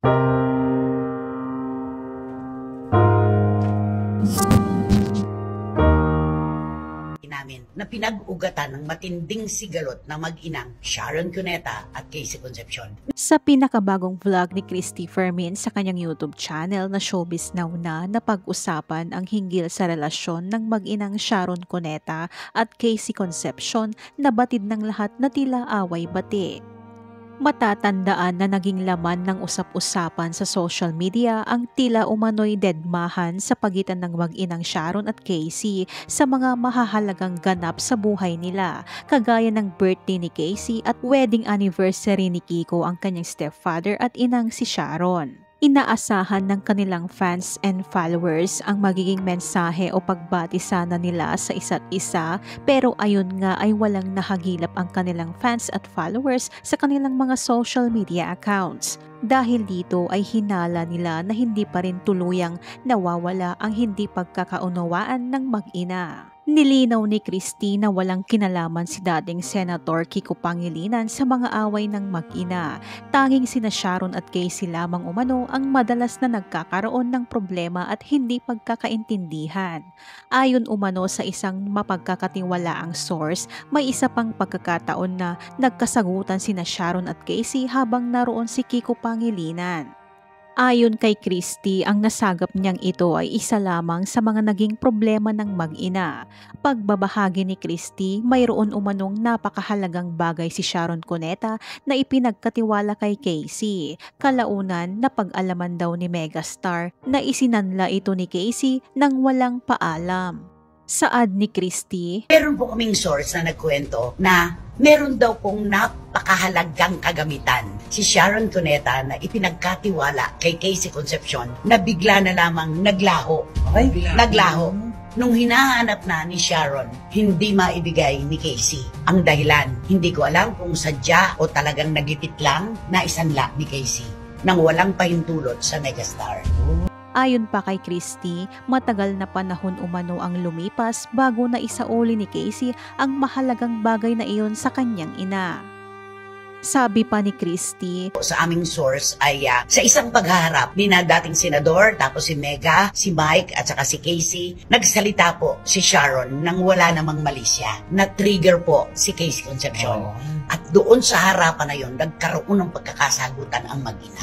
namin na pinag-ugatan ng matinding sigalot ng mag-inang Sharon Cuneta at Casey Concepcion. Sa pinakabagong vlog ni Christy Fermin sa kanyang YouTube channel na Showbiz Now na napag-usapan ang hinggil sa relasyon ng mag-inang Sharon Cuneta at Casey Concepcion na batid ng lahat na tila away-bati. Matatandaan na naging laman ng usap-usapan sa social media ang tila umano'y dedmahan sa pagitan ng mag-inang Sharon at Casey sa mga mahahalagang ganap sa buhay nila, kagaya ng birthday ni Casey at wedding anniversary ni Kiko, ang kanyang stepfather at inang si Sharon. Inaasahan ng kanilang fans and followers ang magiging mensahe o pagbati sana nila sa isa't isa, pero ayun nga ay walang nahagilap ang kanilang fans at followers sa kanilang mga social media accounts. Dahil dito ay hinala nila na hindi pa rin tuluyang nawawala ang hindi pagkakaunawaan ng mag-ina. Nilinaw ni Christy na walang kinalaman si dating Senator Kiko Pangilinan sa mga away ng mag-ina. Tanging sina Sharon at Casey lamang umano ang madalas na nagkakaroon ng problema at hindi pagkakaintindihan. Ayon umano sa isang mapagkakatiwalaang source, may isa pang pagkakataon na nagkasagutan sina Sharon at Casey habang naroon si Kiko Pangilinan. Ayon kay Christy, ang nasagap niyang ito ay isa lamang sa mga naging problema ng mag-ina. Pagbabahagi ni Christy, mayroon umanong napakahalagang bagay si Sharon Cuneta na ipinagkatiwala kay Casey. Kalaunan, napag-alaman daw ni megastar na isinanla ito ni Casey nang walang paalam. Saad ni Christy, meron po kaming source na nagkwento na meron daw pong napakahalagang kagamitan si Sharon Cuneta na ipinagkatiwala kay Casey Concepcion na bigla na lamang naglaho. Naglaho. Nung hinahanap na ni Sharon, hindi maibigay ni Casey. Ang dahilan, hindi ko alam kung sadya o talagang nagipit lang na isanla ni Casey nang walang pahintulot sa megastar. Ayon pa kay Christy, matagal na panahon umano ang lumipas bago na isauli ni Casey ang mahalagang bagay na iyon sa kanyang ina. Sabi pa ni Christy, sa aming source ay sa isang paghaharap ni na dating senador, tapos si Mega, si Mike at saka si Casey, nagsalita po si Sharon nang wala namang mali siya. Na-trigger po si Casey Concepcion. At doon sa harapan na yon, nagkaroon ng pagkakasagutan ang mag-ina.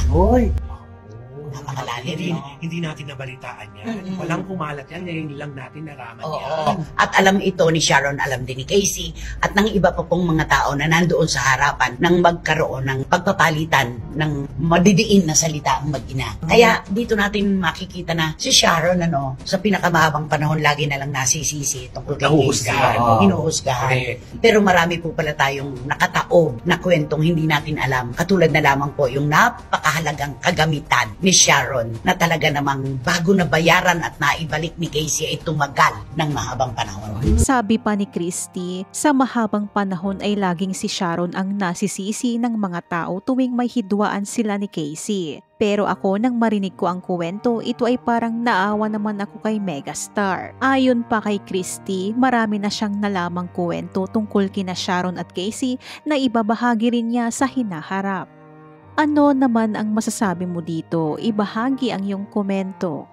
Napakalalim. Hindi natin nabalitaan yan. Walang kumalat yan, ngayon lang natin naraman yan. At alam ito ni Sharon, alam din ni Casey, at ng iba pa pong mga tao na nandoon sa harapan nang magkaroon ng pagpapalitan ng madidiin na salita ang mag-ina. Kaya dito natin makikita na si Sharon, sa pinakamahabang panahon, lagi na lang nasisisi tungkol kay Casey. Hinuhusgahan. Pero marami po pala tayong nakataob na kwentong hindi natin alam. Katulad na lamang po yung napakahalagang kagamitan ni Sharon na talaga namang bago na bayaran at naibalik ni Casey ay tumagal ng mahabang panahon. Sabi pa ni Christy, sa mahabang panahon ay laging si Sharon ang nasisisi ng mga tao tuwing may hidwaan sila ni Casey. Pero ako nang marinig ko ang kwento, ito ay parang naawa naman ako kay megastar. Ayon pa kay Christy, marami na siyang nalamang kwento tungkol kina Sharon at Casey na ibabahagi rin niya sa hinaharap. Ano naman ang masasabi mo dito? Ibahagi ang iyong komento.